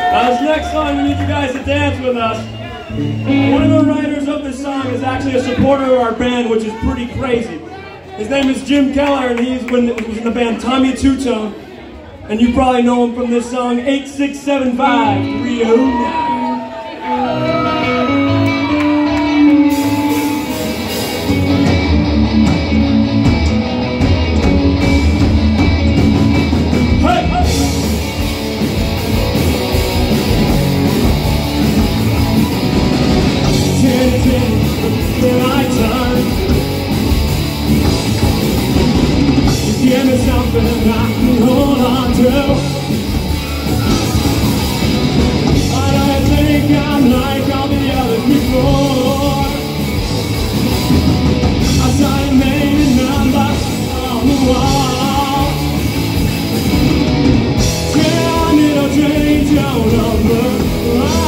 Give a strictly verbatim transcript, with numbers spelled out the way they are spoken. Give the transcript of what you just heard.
Now this next song, we need you guys to dance with us. One of the writers of this song is actually a supporter of our band, which is pretty crazy. His name is Jim Keller, and he's when he was in the band Tommy Two Tone. And you probably know him from this song, eight six seven five three oh nine. Give me something I can hold on to. I don't think I'm like all the others before. I saw you made a number on the wall. Yeah, I need to change your number.